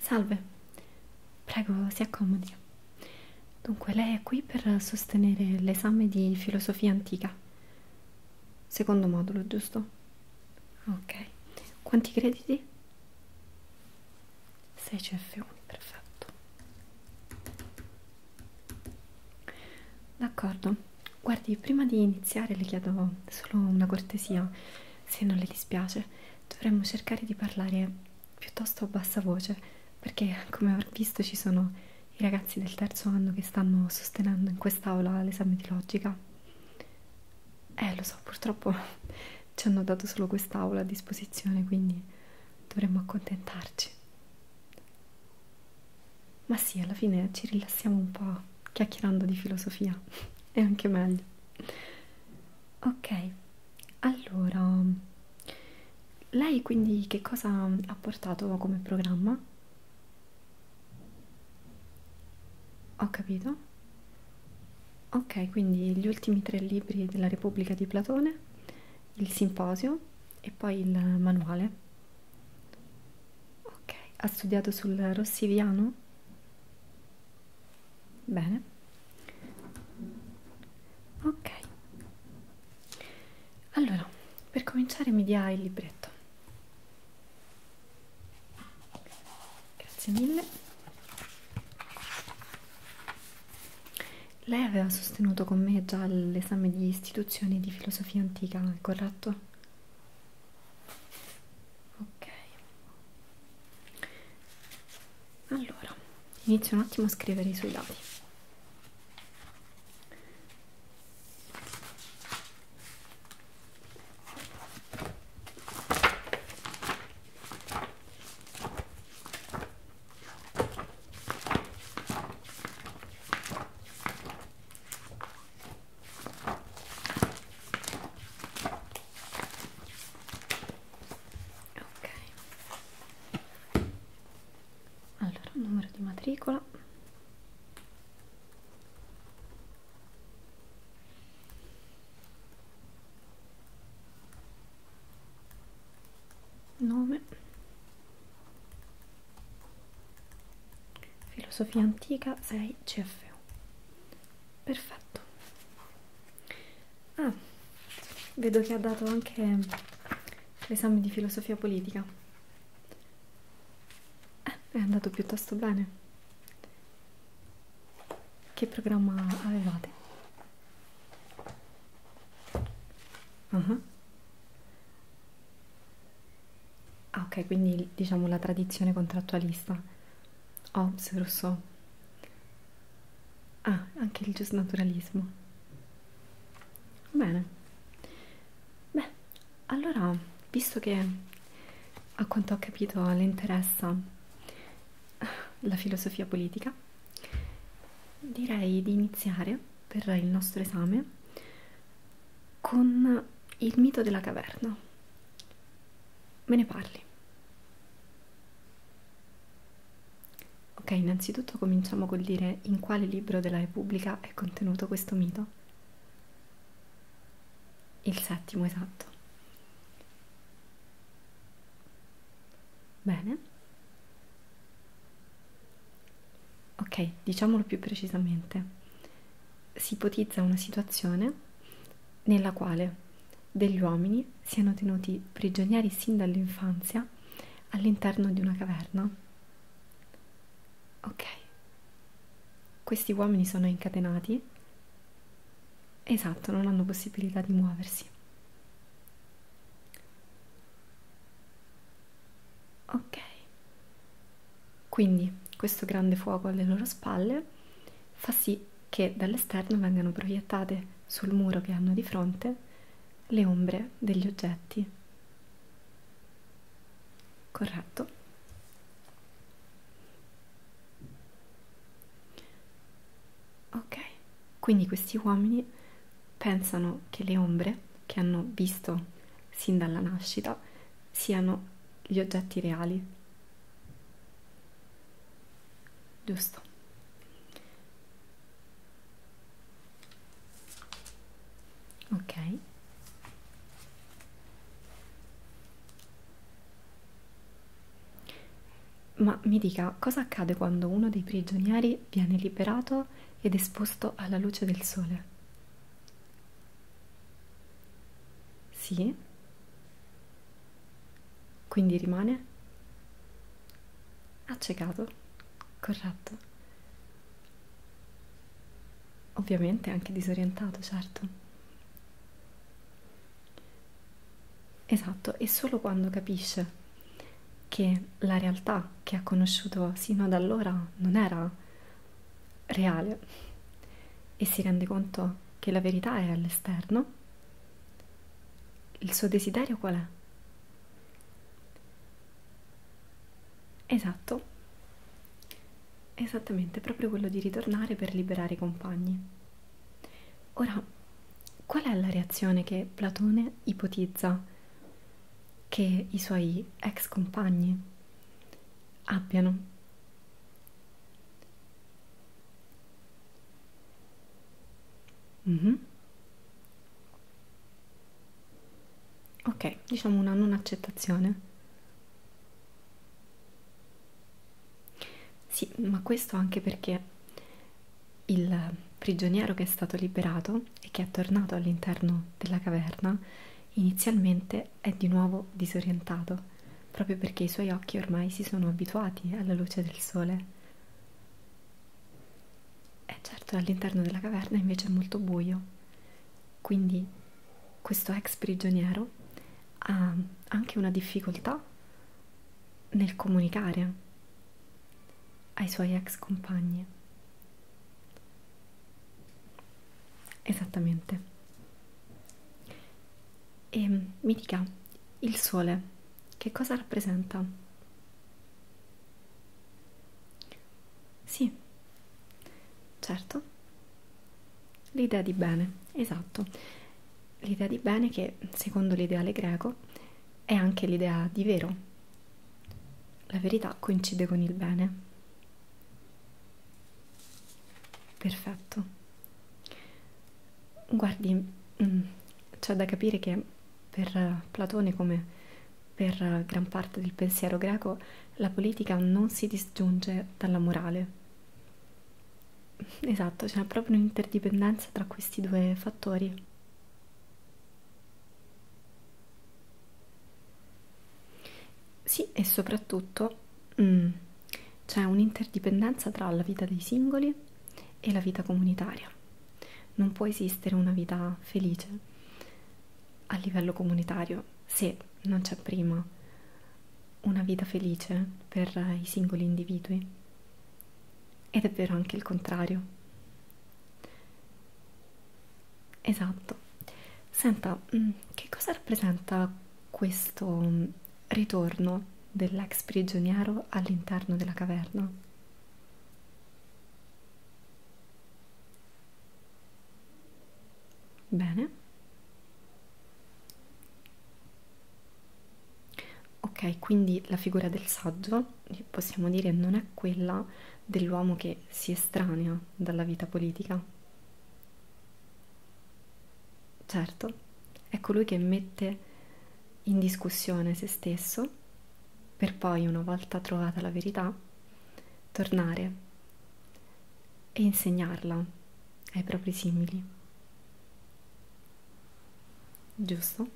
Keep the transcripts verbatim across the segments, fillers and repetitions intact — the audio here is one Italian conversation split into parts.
Salve, prego, si accomodi. Dunque, lei è qui per sostenere l'esame di filosofia antica. Secondo modulo, giusto? Ok. Quanti crediti? sei C F uno, perfetto. D'accordo. Guardi, prima di iniziare le chiedo solo una cortesia, se non le dispiace. Dovremmo cercare di parlare piuttosto a bassa voce, perché come avrà visto ci sono i ragazzi del terzo anno che stanno sostenendo in quest'aula l'esame di logica. Eh, lo so, purtroppo ci hanno dato solo quest'aula a disposizione, quindi dovremmo accontentarci. Ma sì, alla fine ci rilassiamo un po' chiacchierando di filosofia, è anche meglio. Ok, allora, lei quindi che cosa ha portato come programma? Ho capito. Ok, quindi gli ultimi tre libri della Repubblica di Platone, il simposio e poi il manuale. Ok, ha studiato sul rossiviano? Bene. Ok. Allora, per cominciare mi dia il libretto. Grazie mille. Lei aveva sostenuto con me già l'esame di istituzioni di filosofia antica, è corretto? Ok. Allora, inizio un attimo a scrivere i suoi dati. Ok. Allora, numero di matricola. Nome. Filosofia antica sei C F U. Perfetto. Ah, vedo che ha dato anche l'esame di filosofia politica. Eh, è andato piuttosto bene. Che programma avevate? Uh-huh. Ah, ok, quindi diciamo la tradizione contrattualista. Hobbes, Rousseau. Ah, anche il giusnaturalismo. Bene. Beh, allora, visto che a quanto ho capito le interessa la filosofia politica, direi di iniziare per il nostro esame con il mito della caverna. Me ne parli? Ok, innanzitutto cominciamo col dire in quale libro della Repubblica è contenuto questo mito. Il settimo, esatto. Bene. Ok, diciamolo più precisamente. Si ipotizza una situazione nella quale degli uomini siano tenuti prigionieri sin dall'infanzia all'interno di una caverna. Ok. Questi uomini sono incatenati. Esatto, non hanno possibilità di muoversi. Ok. Quindi questo grande fuoco alle loro spalle fa sì che dall'esterno vengano proiettate sul muro che hanno di fronte le ombre degli oggetti. Corretto? Ok. Quindi questi uomini pensano che le ombre che hanno visto sin dalla nascita siano gli oggetti reali. Giusto? Ok. Ma mi dica, cosa accade quando uno dei prigionieri viene liberato ed esposto alla luce del sole? Sì? Quindi rimane accecato, corretto. Ovviamente anche disorientato, certo. Esatto, e solo quando capisce che la realtà che ha conosciuto sino ad allora non era reale e si rende conto che la verità è all'esterno, il suo desiderio qual è? Esatto, esattamente, proprio quello di ritornare per liberare i compagni. Ora, qual è la reazione che Platone ipotizza che i suoi ex compagni abbiano? Mhm. Ok, diciamo una non accettazione. Sì, ma questo anche perché il prigioniero che è stato liberato e che è tornato all'interno della caverna inizialmente è di nuovo disorientato, proprio perché i suoi occhi ormai si sono abituati alla luce del sole. E certo, all'interno della caverna invece è molto buio, quindi questo ex prigioniero ha anche una difficoltà nel comunicare ai suoi ex compagni. Esattamente. E mi dica, il sole, che cosa rappresenta? Sì, certo, l'idea di bene, esatto. L'idea di bene che, secondo l'ideale greco, è anche l'idea di vero. La verità coincide con il bene. Perfetto. Guardi, mm, c'è da capire che per Platone, come per gran parte del pensiero greco, la politica non si disgiunge dalla morale. Esatto, c'è proprio un'interdipendenza tra questi due fattori. Sì, e soprattutto mm, c'è un'interdipendenza tra la vita dei singoli e la vita comunitaria. Non può esistere una vita felice a livello comunitario se non c'è prima una vita felice per i singoli individui. Ed è vero anche il contrario. Esatto. Senta, mm, che cosa rappresenta questo mm, ritorno dell'ex prigioniero all'interno della caverna? Bene. Ok, quindi la figura del saggio, possiamo dire, non è quella dell'uomo che si estranea dalla vita politica. Certo, è colui che mette in discussione se stesso per poi, una volta trovata la verità, tornare e insegnarla ai propri simili. Giusto?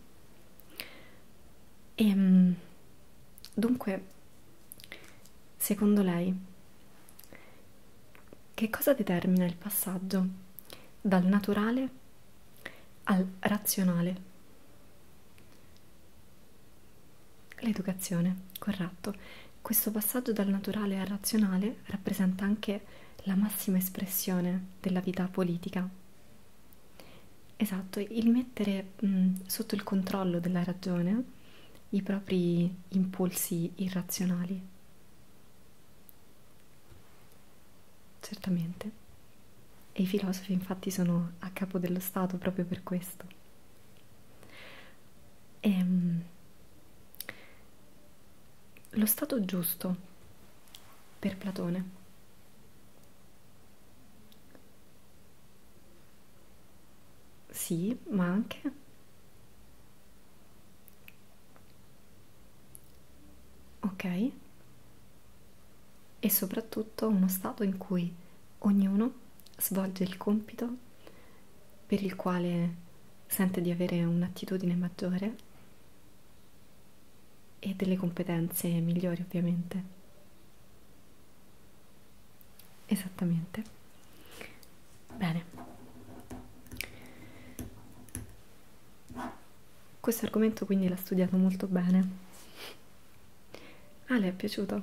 E dunque, secondo lei, che cosa determina il passaggio dal naturale al razionale? L'educazione, corretto. Questo passaggio dal naturale al razionale rappresenta anche la massima espressione della vita politica. Esatto, il mettere mh, sotto il controllo della ragione i propri impulsi irrazionali. Certamente. E i filosofi infatti sono a capo dello Stato proprio per questo. Ehm, lo Stato giusto per Platone. Sì, ma anche ok. e soprattutto uno stato in cui ognuno svolge il compito per il quale sente di avere un'attitudine maggiore e delle competenze migliori, ovviamente. Esattamente. Bene. Questo argomento quindi l'ha studiato molto bene. Ah, le è piaciuto?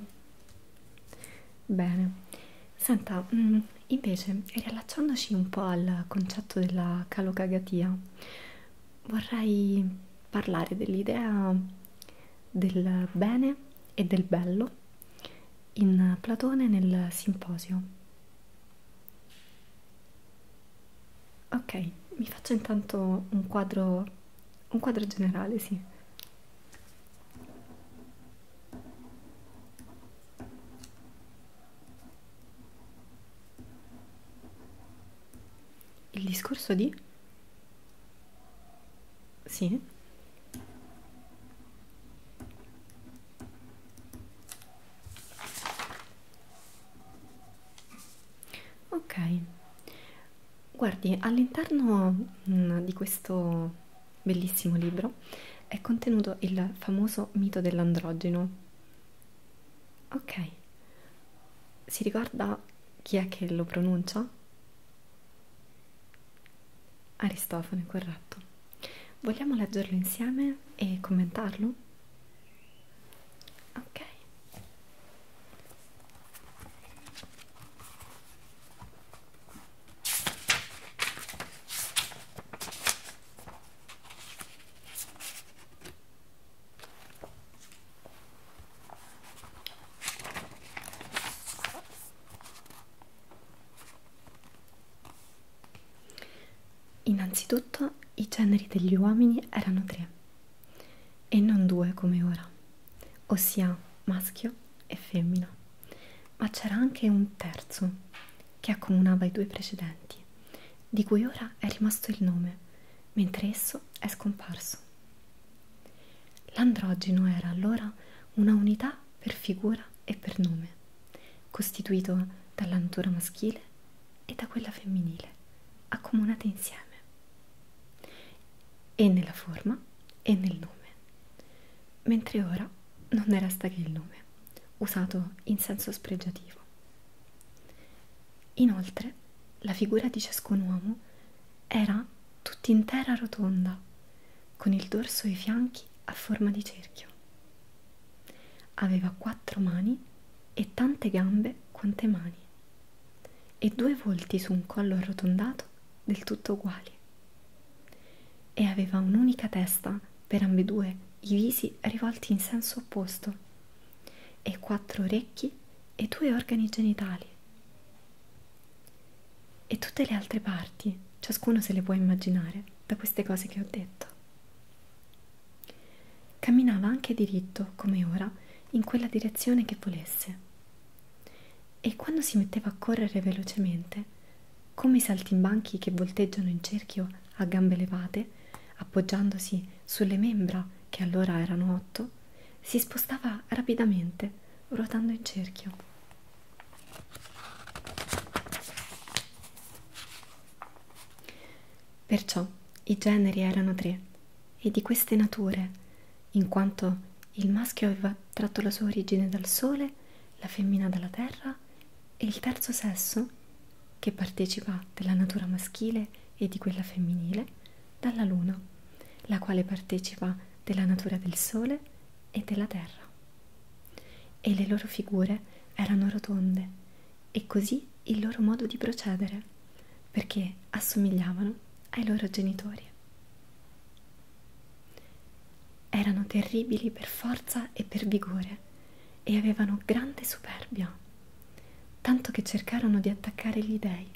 Bene. Senta, mh, invece, riallacciandoci un po' al concetto della calocagatia, vorrei parlare dell'idea del bene e del bello in Platone nel Simposio. Ok, mi faccio intanto un quadro, un quadro generale, sì. Il discorso di? Sì. Ok. Guardi, all'interno mm, di questo bellissimo libro è contenuto il famoso mito dell'androgeno. Ok. Si ricorda chi è che lo pronuncia? Aristofane, corretto. Vogliamo leggerlo insieme e commentarlo? Ok. Innanzitutto i generi degli uomini erano tre e non due come ora, ossia maschio e femmina, ma c'era anche un terzo che accomunava i due precedenti, di cui ora è rimasto il nome, mentre esso è scomparso. L'androgeno era allora una unità per figura e per nome, costituito dalla natura maschile e da quella femminile, accomunate insieme, e nella forma e nel nome, mentre ora non ne resta che il nome, usato in senso spregiativo. Inoltre, la figura di ciascun uomo era tutt'intera rotonda, con il dorso e i fianchi a forma di cerchio. Aveva quattro mani e tante gambe quante mani, e due volti su un collo arrotondato del tutto uguali. E aveva un'unica testa per ambedue i visi rivolti in senso opposto, e quattro orecchi e due organi genitali. E tutte le altre parti, ciascuno se le può immaginare da queste cose che ho detto. Camminava anche diritto, come ora, in quella direzione che volesse. E quando si metteva a correre velocemente, come i saltimbanchi che volteggiano in cerchio a gambe levate, appoggiandosi sulle membra che allora erano otto, si spostava rapidamente, ruotando in cerchio. Perciò i generi erano tre, e di queste nature, in quanto il maschio aveva tratto la sua origine dal sole, la femmina dalla terra, e il terzo sesso, che partecipa della natura maschile e di quella femminile, dalla luna, la quale partecipa della natura del sole e della terra. E le loro figure erano rotonde, e così il loro modo di procedere, perché assomigliavano ai loro genitori. Erano terribili per forza e per vigore, e avevano grande superbia, tanto che cercarono di attaccare gli dei.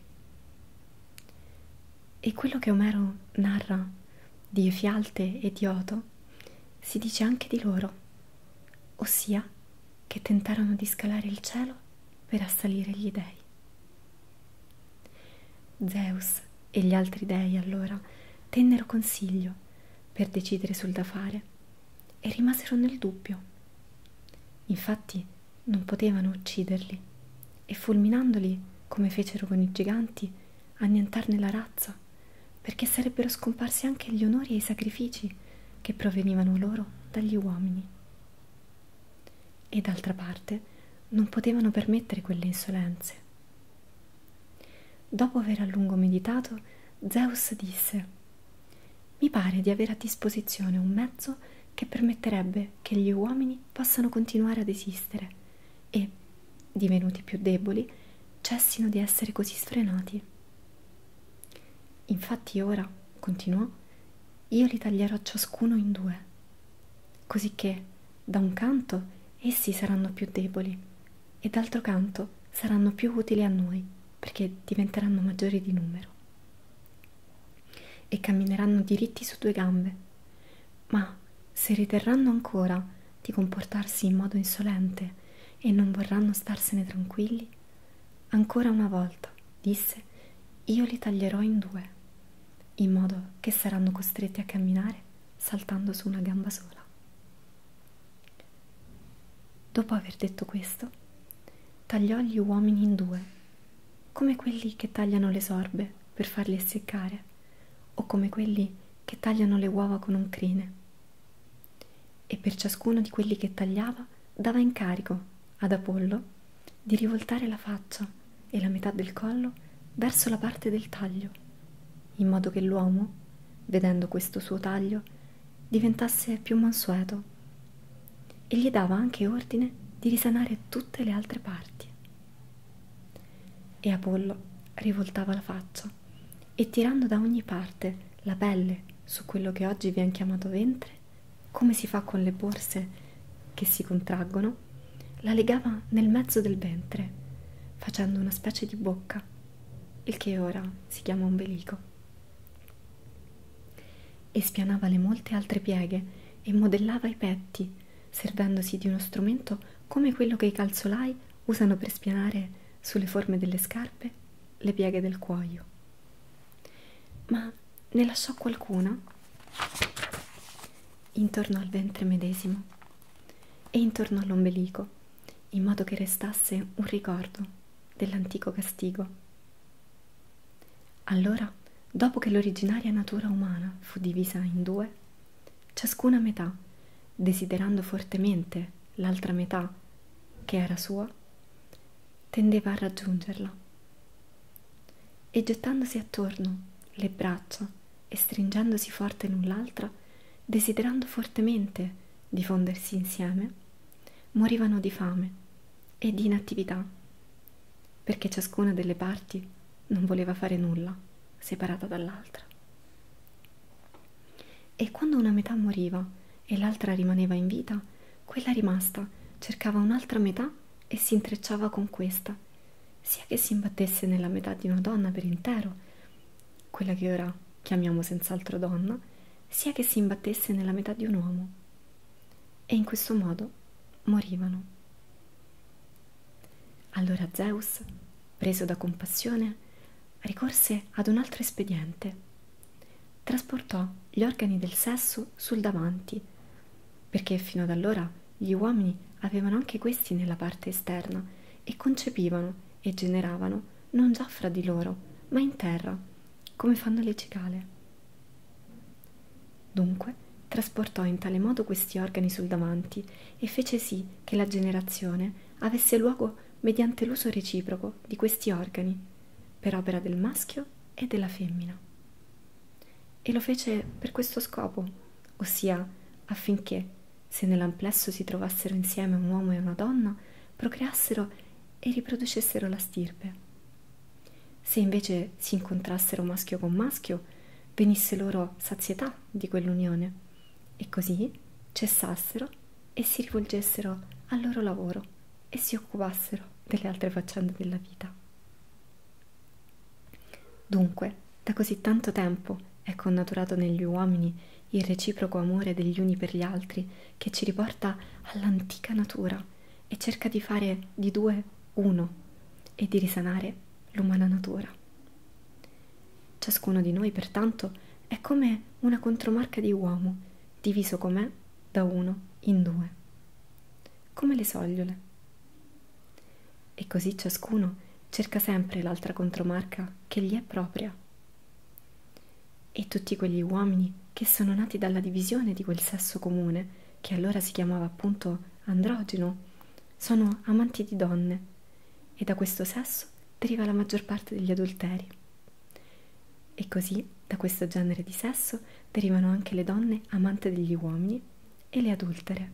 E quello che Omero narra di Efialte e di Oto si dice anche di loro, ossia che tentarono di scalare il cielo per assalire gli dei. Zeus e gli altri dei allora tennero consiglio per decidere sul da fare e rimasero nel dubbio. Infatti non potevano ucciderli, e fulminandoli, come fecero con i giganti, annientarne la razza, perché sarebbero scomparsi anche gli onori e i sacrifici che provenivano loro dagli uomini. E d'altra parte non potevano permettere quelle insolenze. Dopo aver a lungo meditato, Zeus disse: «Mi pare di avere a disposizione un mezzo che permetterebbe che gli uomini possano continuare ad esistere e, divenuti più deboli, cessino di essere così sfrenati. Infatti ora, continuò, io li taglierò ciascuno in due, cosicché da un canto essi saranno più deboli e d'altro canto saranno più utili a noi, perché diventeranno maggiori di numero e cammineranno diritti su due gambe, ma se riterranno ancora di comportarsi in modo insolente e non vorranno starsene tranquilli, ancora una volta, disse, io li taglierò in due, in modo che saranno costretti a camminare saltando su una gamba sola. Dopo aver detto questo, tagliò gli uomini in due, come quelli che tagliano le sorbe per farli essiccare, o come quelli che tagliano le uova con un crine. E per ciascuno di quelli che tagliava dava incarico ad Apollo di rivoltare la faccia e la metà del collo verso la parte del taglio, in modo che l'uomo, vedendo questo suo taglio, diventasse più mansueto, e gli dava anche ordine di risanare tutte le altre parti. E Apollo rivoltava la faccia e tirando da ogni parte la pelle su quello che oggi viene chiamato ventre, come si fa con le borse che si contraggono, la legava nel mezzo del ventre, facendo una specie di bocca, il che ora si chiama ombelico. E spianava le molte altre pieghe e modellava i petti, servendosi di uno strumento come quello che i calzolai usano per spianare sulle forme delle scarpe le pieghe del cuoio. Ma ne lasciò qualcuna intorno al ventre medesimo e intorno all'ombelico, in modo che restasse un ricordo dell'antico castigo. Allora, dopo che l'originaria natura umana fu divisa in due, ciascuna metà, desiderando fortemente l'altra metà, che era sua, tendeva a raggiungerla. E gettandosi attorno le braccia e stringendosi forte l'un l'altra, desiderando fortemente di fondersi insieme, morivano di fame e di inattività, perché ciascuna delle parti non voleva fare nulla separata dall'altra. E quando una metà moriva e l'altra rimaneva in vita, quella rimasta cercava un'altra metà e si intrecciava con questa, sia che si imbattesse nella metà di una donna per intero, quella che ora chiamiamo senz'altro donna, sia che si imbattesse nella metà di un uomo, e in questo modo morivano. Allora Zeus, preso da compassione, ricorse ad un altro espediente. Trasportò gli organi del sesso sul davanti, perché fino ad allora gli uomini avevano anche questi nella parte esterna e concepivano e generavano non già fra di loro, ma in terra, come fanno le cicale. Dunque trasportò in tale modo questi organi sul davanti e fece sì che la generazione avesse luogo mediante l'uso reciproco di questi organi, per opera del maschio e della femmina. E lo fece per questo scopo, ossia affinché, se nell'amplesso si trovassero insieme un uomo e una donna, procreassero e riproducessero la stirpe. Se invece si incontrassero maschio con maschio, venisse loro sazietà di quell'unione, e così cessassero e si rivolgessero al loro lavoro e si occupassero delle altre faccende della vita. Dunque, da così tanto tempo è connaturato negli uomini il reciproco amore degli uni per gli altri, che ci riporta all'antica natura e cerca di fare di due uno e di risanare l'umana natura. Ciascuno di noi, pertanto, è come una contromarca di uomo, diviso com'è da uno in due, come le sogliole. e così ciascuno cerca sempre l'altra contromarca che gli è propria. E tutti quegli uomini che sono nati dalla divisione di quel sesso comune, che allora si chiamava appunto androgeno, sono amanti di donne, e da questo sesso deriva la maggior parte degli adulteri. E così, da questo genere di sesso, derivano anche le donne amante degli uomini e le adultere.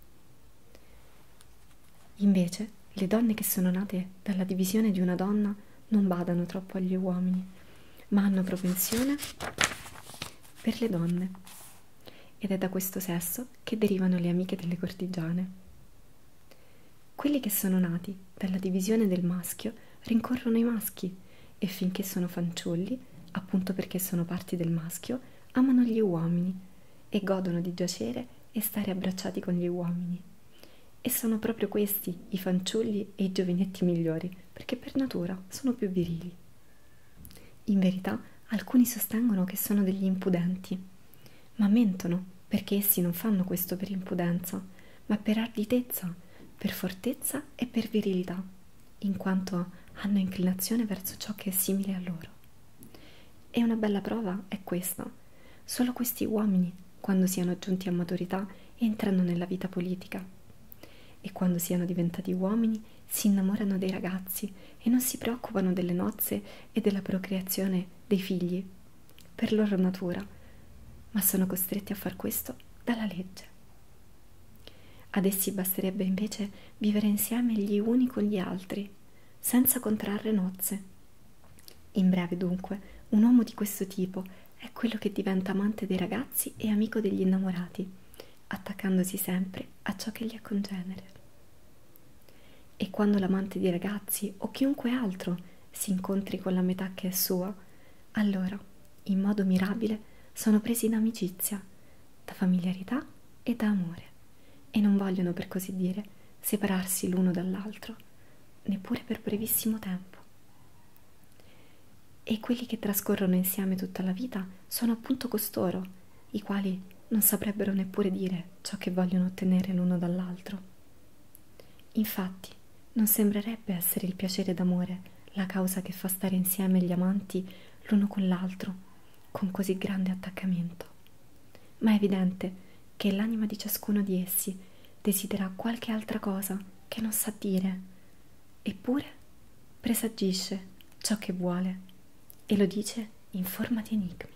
Invece, le donne che sono nate dalla divisione di una donna non badano troppo agli uomini, ma hanno propensione per le donne. Ed è da questo sesso che derivano le amiche delle cortigiane. Quelli che sono nati dalla divisione del maschio rincorrono i maschi e finché sono fanciulli, appunto perché sono parti del maschio, amano gli uomini e godono di giacere e stare abbracciati con gli uomini. E sono proprio questi i fanciulli e i giovinetti migliori, perché per natura sono più virili. In verità, alcuni sostengono che sono degli impudenti, ma mentono, perché essi non fanno questo per impudenza, ma per arditezza, per fortezza e per virilità, in quanto hanno inclinazione verso ciò che è simile a loro. E una bella prova è questa: solo questi uomini, quando siano giunti a maturità, entrano nella vita politica, e quando siano diventati uomini si innamorano dei ragazzi e non si preoccupano delle nozze e della procreazione dei figli, per loro natura, ma sono costretti a far questo dalla legge. Ad essi basterebbe invece vivere insieme gli uni con gli altri, senza contrarre nozze. In breve, dunque, un uomo di questo tipo è quello che diventa amante dei ragazzi e amico degli innamorati, attaccandosi sempre a ciò che gli è congenere. E quando l'amante di ragazzi o chiunque altro si incontri con la metà che è sua, allora, in modo mirabile, sono presi in amicizia, da familiarità e da amore, e non vogliono, per così dire, separarsi l'uno dall'altro, neppure per brevissimo tempo. E quelli che trascorrono insieme tutta la vita sono appunto costoro, i quali non saprebbero neppure dire ciò che vogliono ottenere l'uno dall'altro. Infatti, non sembrerebbe essere il piacere d'amore la causa che fa stare insieme gli amanti l'uno con l'altro con così grande attaccamento, ma è evidente che l'anima di ciascuno di essi desidera qualche altra cosa che non sa dire, eppure presagisce ciò che vuole e lo dice in forma di enigmi.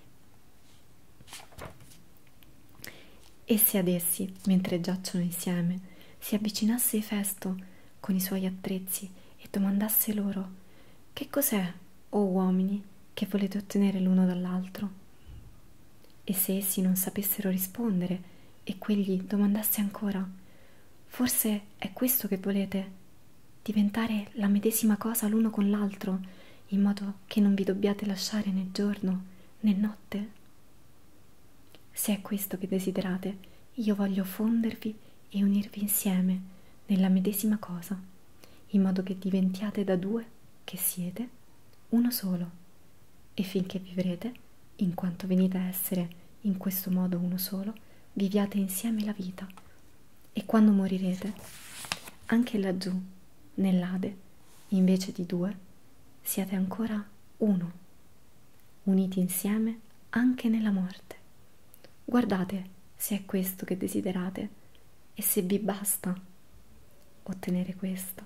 E se ad essi, mentre giacciono insieme, si avvicinasse Efesto con i suoi attrezzi e domandasse loro: «Che cos'è, o uomini, che volete ottenere l'uno dall'altro?» E se essi non sapessero rispondere e quegli domandasse ancora: «Forse è questo che volete, diventare la medesima cosa l'uno con l'altro, in modo che non vi dobbiate lasciare né giorno né notte? Se è questo che desiderate, io voglio fondervi e unirvi insieme nella medesima cosa, in modo che diventiate da due che siete uno solo, e finché vivrete, in quanto venite a essere in questo modo uno solo, viviate insieme la vita, e quando morirete, anche laggiù, nell'Ade, invece di due, siate ancora uno, uniti insieme anche nella morte. Guardate se è questo che desiderate e se vi basta ottenere questo».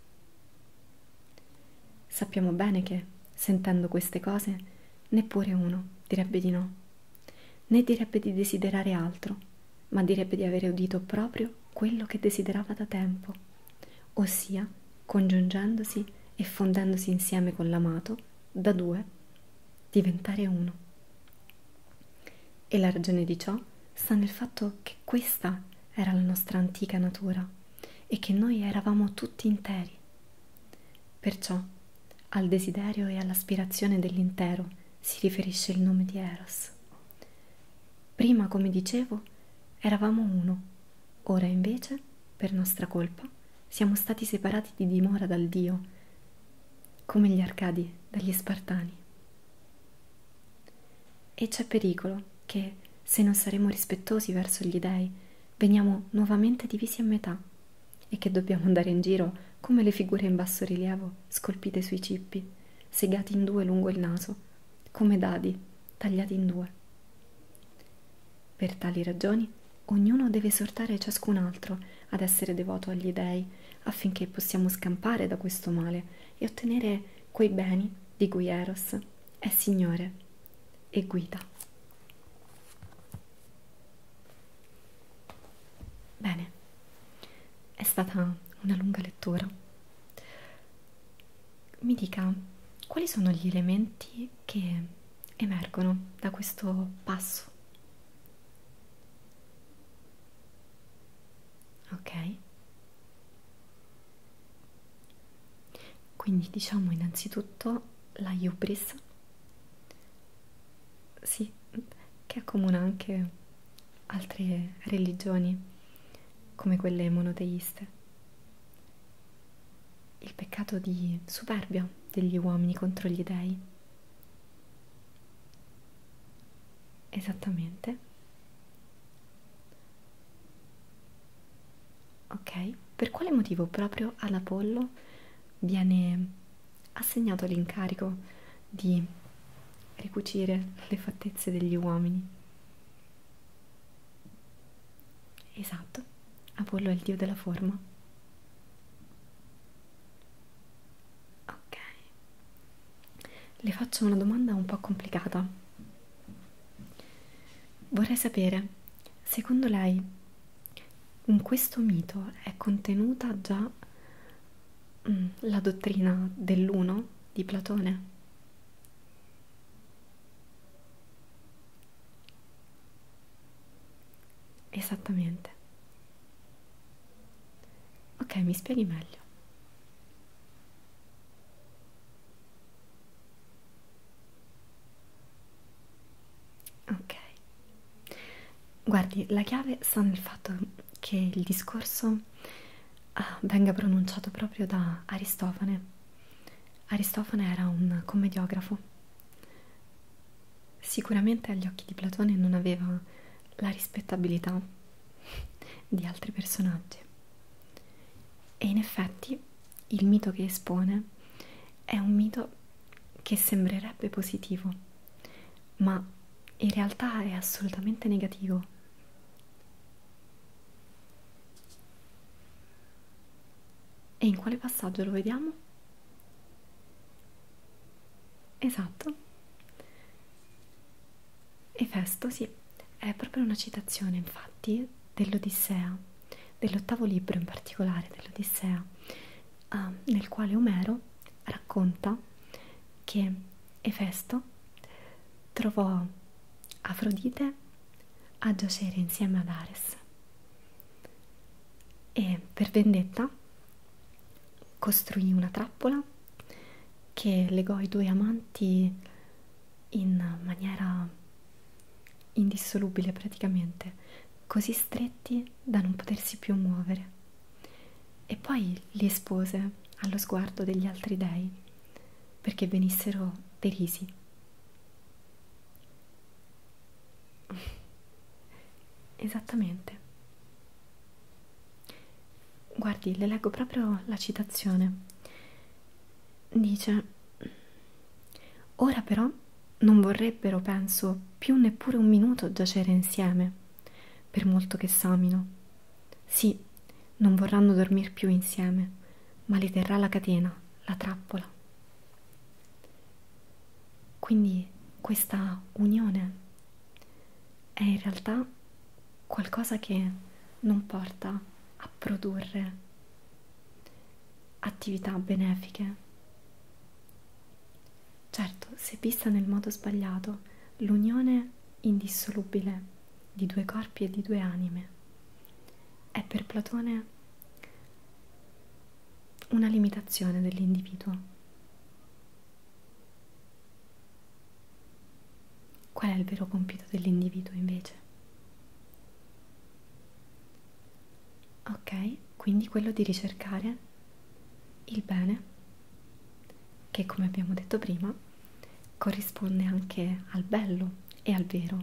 Sappiamo bene che, sentendo queste cose, neppure uno direbbe di no, né direbbe di desiderare altro, ma direbbe di avere udito proprio quello che desiderava da tempo, ossia, congiungendosi e fondendosi insieme con l'amato, da due, diventare uno. E la ragione di ciò sta nel fatto che questa era la nostra antica natura e che noi eravamo tutti interi. Perciò, al desiderio e all'aspirazione dell'intero si riferisce il nome di Eros. Prima, come dicevo, eravamo uno, ora invece, per nostra colpa, siamo stati separati di dimora dal Dio, come gli Arcadi dagli Spartani. E c'è pericolo che, se non saremo rispettosi verso gli dei, veniamo nuovamente divisi a metà, e che dobbiamo andare in giro come le figure in basso rilievo scolpite sui cippi, segati in due lungo il naso, come dadi tagliati in due. Per tali ragioni, ognuno deve esortare ciascun altro ad essere devoto agli dèi, affinché possiamo scampare da questo male e ottenere quei beni di cui Eros è Signore e guida. Bene, è stata una lunga lettura. Mi dica, quali sono gli elementi che emergono da questo passo? Ok? Quindi diciamo innanzitutto la hubris, sì, che accomuna anche altre religioni come quelle monoteiste. Il peccato di superbia degli uomini contro gli dèi. Esattamente. Ok, per quale motivo proprio ad Apollo viene assegnato l'incarico di ricucire le fattezze degli uomini? Esatto, Apollo è il dio della forma. Ok, le faccio una domanda un po' complicata. Vorrei sapere, secondo lei, in questo mito è contenuta già mm, la dottrina dell'uno di Platone? Esattamente. Ok, mi spieghi meglio. Ok. Guardi, la chiave sta nel fatto che il discorso ah, venga pronunciato proprio da Aristofane. Aristofane era un commediografo. Sicuramente agli occhi di Platone non aveva la rispettabilità di altri personaggi. E in effetti il mito che espone è un mito che sembrerebbe positivo, ma in realtà è assolutamente negativo. E in quale passaggio lo vediamo? Esatto. Efesto, sì, è proprio una citazione, infatti, dell'Odissea, dell'ottavo libro in particolare dell'Odissea, uh, nel quale Omero racconta che Efesto trovò Afrodite a giacere insieme ad Ares e per vendetta costruì una trappola che legò i due amanti in maniera indissolubile praticamente, così stretti da non potersi più muovere, e poi li espose allo sguardo degli altri dei perché venissero derisi. Esattamente. Guardi, le leggo proprio la citazione. Dice: ora però non vorrebbero, penso, più neppure un minuto giacere insieme, per molto che s'amino. Sì, non vorranno dormir più insieme, ma li terrà la catena, la trappola. Quindi questa unione è in realtà qualcosa che non porta a produrre attività benefiche. Certo, se vista nel modo sbagliato, l'unione indissolubile di due corpi e di due anime è per Platone una limitazione dell'individuo. Qual è il vero compito dell'individuo invece? Ok, quindi quello di ricercare il bene, che come abbiamo detto prima corrisponde anche al bello e al vero.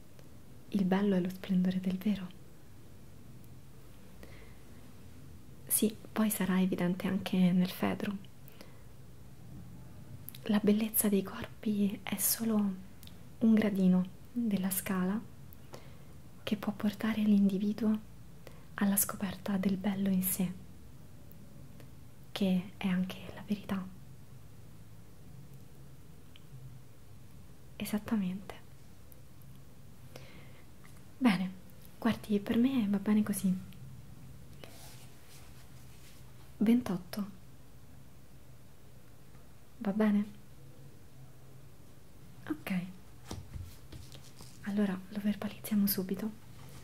Il bello è lo splendore del vero. Sì, poi sarà evidente anche nel feto. La bellezza dei corpi è solo un gradino della scala che può portare l'individuo alla scoperta del bello in sé, che è anche la verità. Esattamente. Bene, guardi, per me va bene così. ventotto. Va bene? Ok. Allora lo verbalizziamo subito.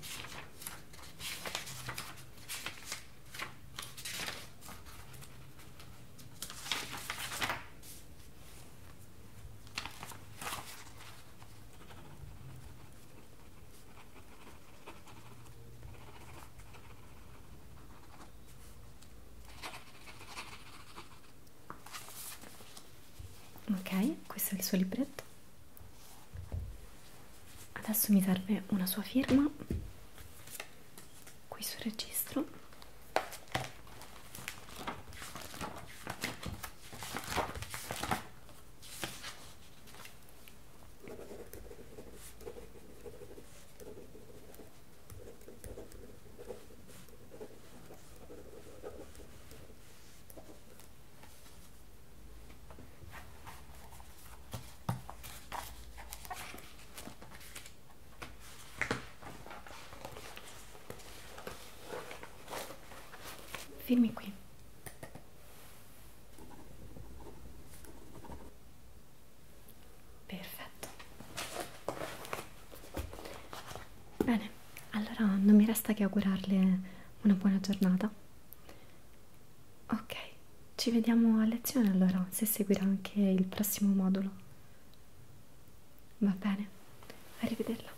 Ok, questo è il suo libretto. Adesso mi serve una sua firma qui sul registro. Firmi qui. Perfetto. Bene, allora non mi resta che augurarle una buona giornata. Ok, ci vediamo a lezione allora, se seguirà anche il prossimo modulo. Va bene, arrivederla.